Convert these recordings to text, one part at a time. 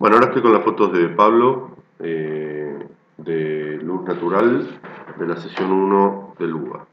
Bueno, ahora estoy con las fotos de Pablo, de Luz Natural, de la sesión 1 de Luba.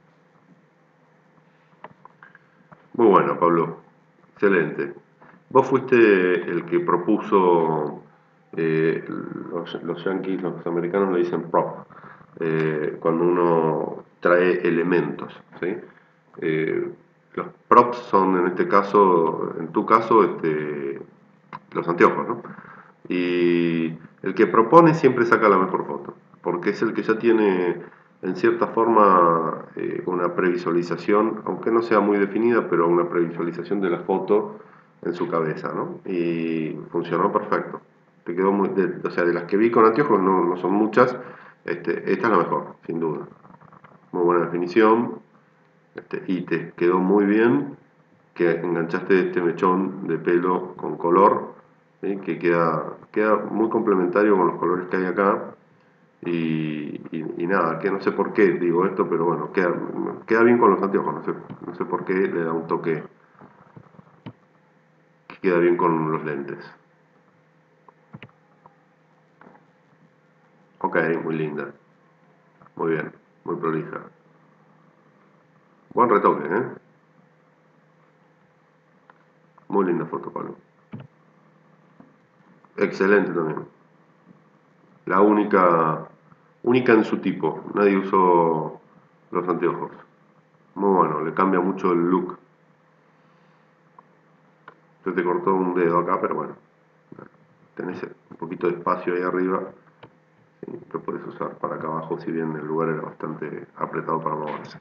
Muy bueno, Pablo, excelente. Vos fuiste el que propuso, los yankees, los americanos le dicen prop, cuando uno trae elementos, ¿sí? Eh, los props son, en este caso, en tu caso, los anteojos, ¿no? Y el que propone siempre saca la mejor foto, porque es el que ya tiene, en cierta forma, una previsualización, aunque no sea muy definida, pero una previsualización de la foto en su cabeza, ¿no? Y funcionó perfecto. Te quedó muy, o sea, de las que vi con anteojos no son muchas, esta es la mejor, sin duda. Muy buena definición, y te quedó muy bien que enganchaste este mechón de pelo con color, ¿sí? Que queda muy complementario con los colores que hay acá. Y nada, que no sé por qué digo esto, pero bueno, queda bien con los anteojos, no sé por qué le da un toque que queda bien con los lentes. Ok, muy linda, muy bien, muy prolija. Buen retoque, ¿eh? Muy linda foto, Pablo. Excelente también. La única en su tipo. Nadie usó los anteojos. Muy bueno, le cambia mucho el look. Se te cortó un dedo acá, pero bueno. Tenés un poquito de espacio ahí arriba. Sí, lo puedes usar para acá abajo, si bien el lugar era bastante apretado para moverse.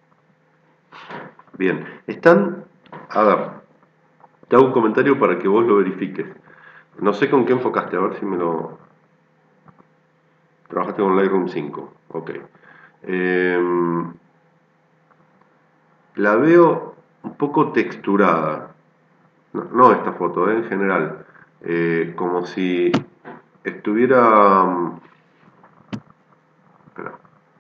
Bien, están... A ver, te hago un comentario para que vos lo verifiques. No sé con qué enfocaste, a ver si me lo... Trabajaste con Lightroom 5. Ok. La veo un poco texturada. No esta foto, en general. Como si estuviera... Espera,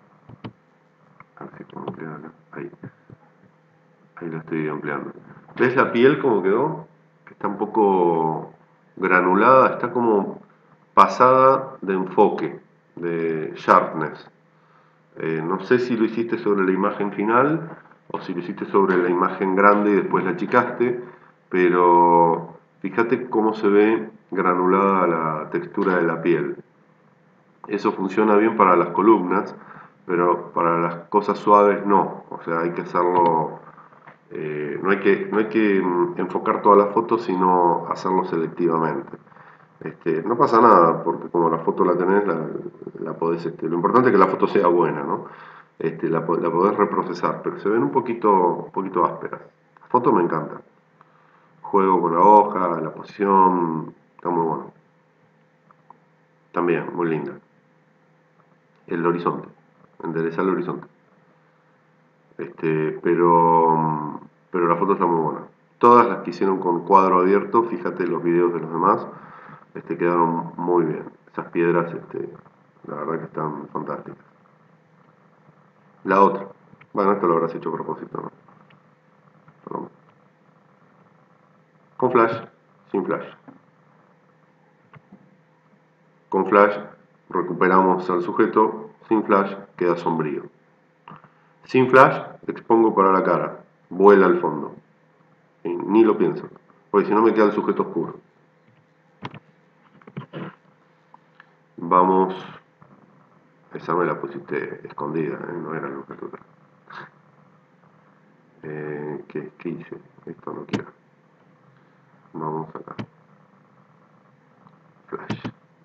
a ver si puedo ampliarla. Ahí la estoy ampliando. ¿Ves la piel cómo quedó? Que está un poco granulada, está como pasada de enfoque, de sharpness. No sé si lo hiciste sobre la imagen final o si lo hiciste sobre la imagen grande y después la achicaste, pero fíjate cómo se ve granulada la textura de la piel. Eso funciona bien para las columnas, pero para las cosas suaves no. O sea, hay que hacerlo, no hay que enfocar toda la foto, sino hacerlo selectivamente. No pasa nada, porque como la foto la tenés, la podés, lo importante es que la foto sea buena, ¿no? La podés reprocesar, pero se ven un poquito ásperas. La foto me encanta. Juego con la hoja, la posición, está muy bueno. También, muy linda. El horizonte, enderezar el horizonte. Pero la foto está muy buena. Todas las que hicieron con cuadro abierto, fíjate los videos de los demás, quedaron muy bien. Esas piedras, la verdad que están fantásticas. La otra, bueno, esto lo habrás hecho a propósito, ¿no? Perdón. Con flash, sin flash. Con flash recuperamos al sujeto, sin flash queda sombrío. Sin flash expongo para la cara, vuela al fondo. Y ni lo pienso, porque si no me queda el sujeto oscuro. Vamos, esa me la pusiste escondida, no era luz natural. ¿Qué hice? Esto no quiero. Vamos acá. Flash.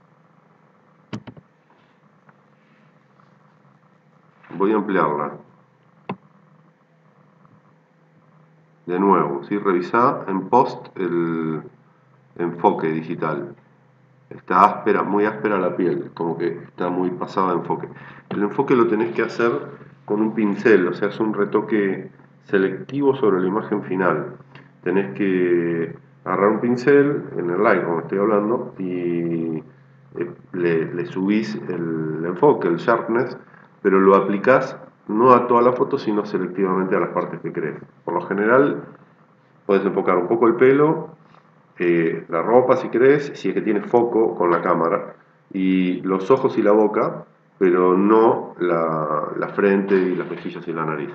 Voy a ampliarla. De nuevo, ¿sí? Revisá en post el enfoque digital. Está áspera, muy áspera la piel, como que está muy pasada de enfoque. El enfoque lo tenés que hacer con un pincel, o sea, es un retoque selectivo sobre la imagen final. Tenés que agarrar un pincel en el light, como estoy hablando, y le subís el enfoque, el sharpness, pero lo aplicás no a toda la foto, sino selectivamente a las partes que querés. Por lo general, puedes enfocar un poco el pelo, la ropa si querés, si es que tiene foco con la cámara, y los ojos y la boca, pero no la frente y las mejillas y la nariz.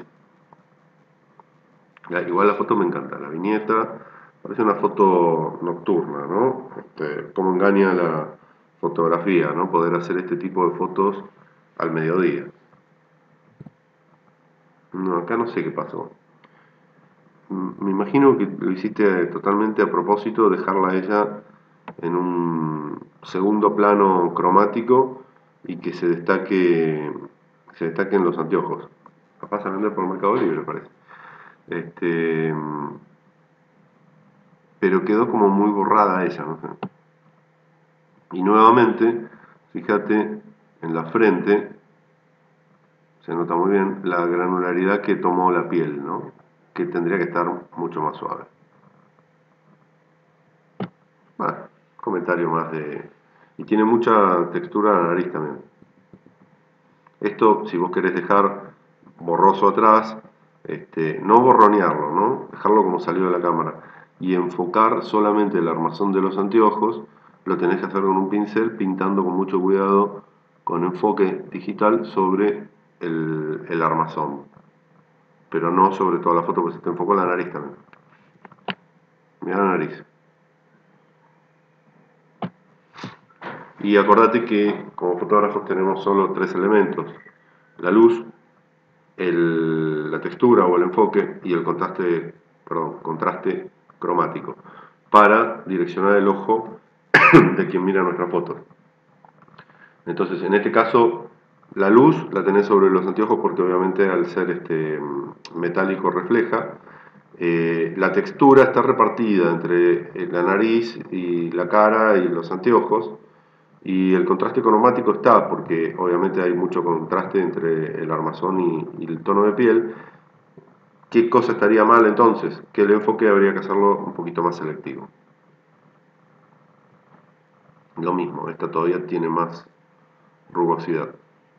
Igual la foto me encanta, la viñeta, parece una foto nocturna, ¿no? Cómo engaña la fotografía, ¿no? Poder hacer este tipo de fotos al mediodía. No, acá no sé qué pasó. Me imagino que lo hiciste totalmente a propósito, dejarla a ella en un segundo plano cromático y que se destaquen los anteojos. Capaz a vender por Mercado Libre, parece. Este, pero quedó como muy borrada ella, no sé. Y nuevamente, fíjate en la frente, se nota muy bien la granularidad que tomó la piel, ¿no? Que tendría que estar mucho más suave. Bueno, comentario más de... Y tiene mucha textura la nariz también. Esto, si vos querés dejar borroso atrás, no borronearlo, ¿no? Dejarlo como salió de la cámara. Y enfocar solamente el armazón de los anteojos, lo tenés que hacer con un pincel, pintando con mucho cuidado, con enfoque digital sobre el armazón. Pero no sobre toda la foto, porque se te enfocó la nariz también. Mirá la nariz. Y acordate que como fotógrafos tenemos solo tres elementos: la luz, la textura o el enfoque y el contraste cromático, para direccionar el ojo de quien mira nuestras fotos. Entonces, en este caso, la luz la tenés sobre los anteojos porque obviamente al ser metálico refleja. La textura está repartida entre la nariz y la cara y los anteojos. Y el contraste cromático está, porque obviamente hay mucho contraste entre el armazón y el tono de piel. ¿Qué cosa estaría mal entonces? Que el enfoque habría que hacerlo un poquito más selectivo. Lo mismo, esta todavía tiene más rugosidad.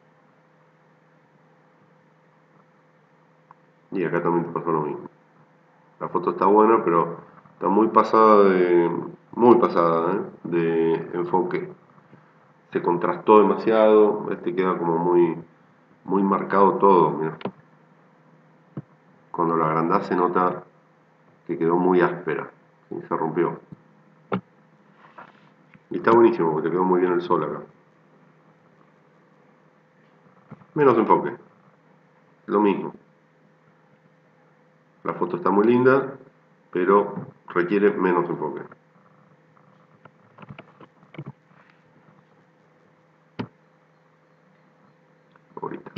Y acá también te pasó lo mismo. La foto está buena, pero está muy pasada, de enfoque. Se contrastó demasiado, queda como muy marcado todo, mira. Cuando la agrandás se nota que quedó muy áspera y se rompió. Y está buenísimo porque te quedó muy bien el sol acá. Menos enfoque, lo mismo. La foto está muy linda, pero requiere menos enfoque. Ahorita.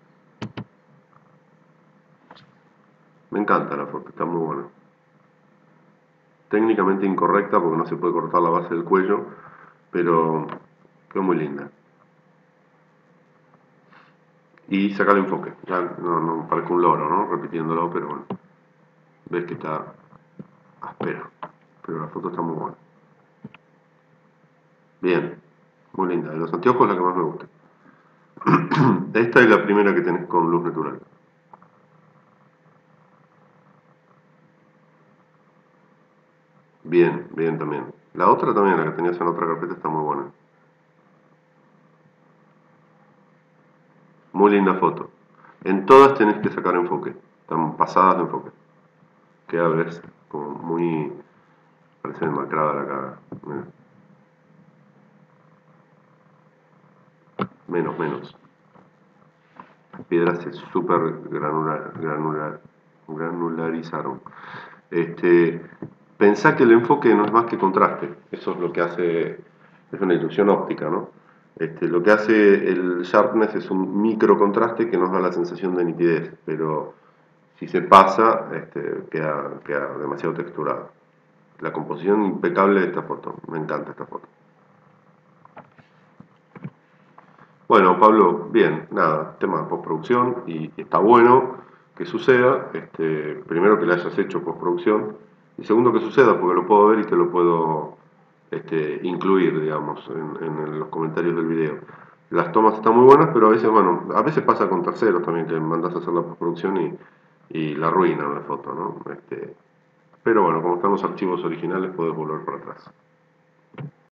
Me encanta la foto, está muy buena. Técnicamente incorrecta porque no se puede cortar la base del cuello, pero quedó muy linda. Y saca el enfoque. Ya no parezco un loro, ¿no? Repitiéndolo, pero bueno. Ves que está áspera. Pero la foto está muy buena. Bien, muy linda. De los anteojos es la que más me gusta. Esta es la primera que tenés con luz natural. Bien, bien también. La otra también, la que tenías en otra carpeta, está muy buena. Muy linda foto. En todas tenés que sacar enfoque. Están pasadas de enfoque. Queda, ves, como muy... Parece demacrada la cara. Menos. Las piedras se super granularizaron. Este, Pensá que el enfoque no es más que contraste. Eso es lo que hace, es una ilusión óptica, ¿no? Lo que hace el sharpness es un micro contraste que nos da la sensación de nitidez, pero si se pasa, queda demasiado texturado. La composición impecable de esta foto, me encanta esta foto. Bueno, Pablo, bien, nada, tema de postproducción y está bueno que suceda, primero que la hayas hecho postproducción y segundo que suceda porque lo puedo ver y te lo puedo incluir, digamos, en los comentarios del video. Las tomas están muy buenas, pero a veces pasa con terceros también que mandas a hacer la postproducción y la arruinan la foto, ¿no? pero bueno, como están los archivos originales, puedes volver para atrás.